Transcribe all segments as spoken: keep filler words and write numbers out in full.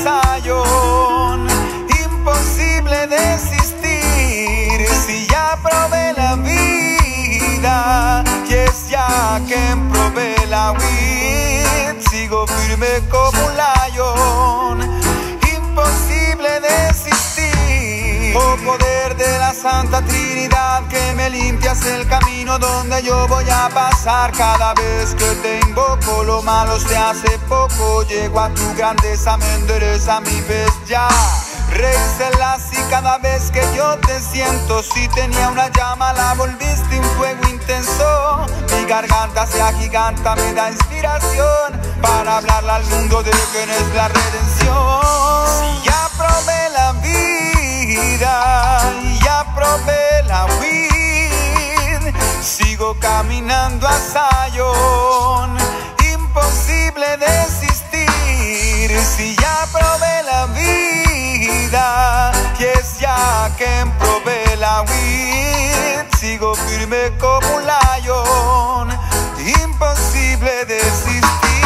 Zion. Imposible desistir si ya probé la vida, y es ya que probé la weed. Sigo firme como un lion. Imposible desistir. Oh poder de la Santa Trinidad, que me limpias el camino donde yo voy a pasar. Cada vez que te invoco, lo malo se hace poco. Llego a tu grandeza, me endereza mi vez ya. Rey Selassie, cada vez que yo te siento, si tenía una llama la volviste un fuego intenso. Mi garganta se agiganta, me da inspiración para hablarle al mundo de quién es la redención. Si ya probé la vida y ya probé la weed, sigo caminando a Zion. Imposible desistir si ya probé la vida, y es ya que probé la weed. Sigo firme como un lion. Imposible desistir.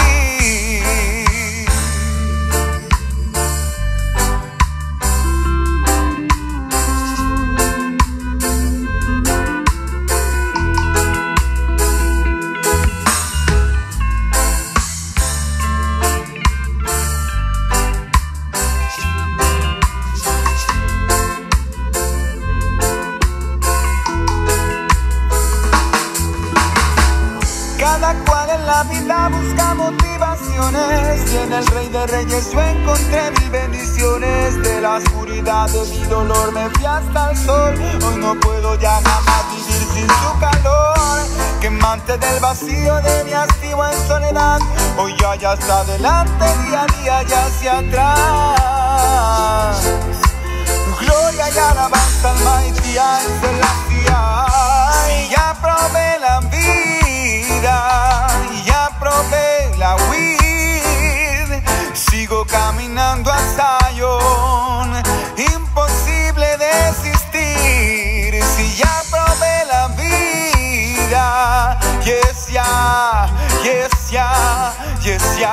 Cada cual en la vida busca motivaciones, y en el Rey de Reyes yo encontré mil bendiciones. De la oscuridad de mi dolor me fui hasta el sol. Hoy no puedo ya jamás vivir sin su calor. Quemante del vacío de mi hastío en soledad, hoy ya ya está adelante, día a día ya hacia atrás. Gloria y alabanza al Mighty en Selassie. Y ya probé la vida, y ya probé la weed. Sigo caminando a Zion. Imposible desistir si ya probé la vida. Yes, ya, yes, ya, yes, ya.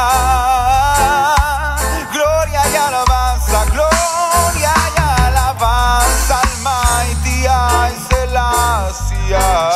Gloria y alabanza, gloria y alabanza al Mighty I Selassie.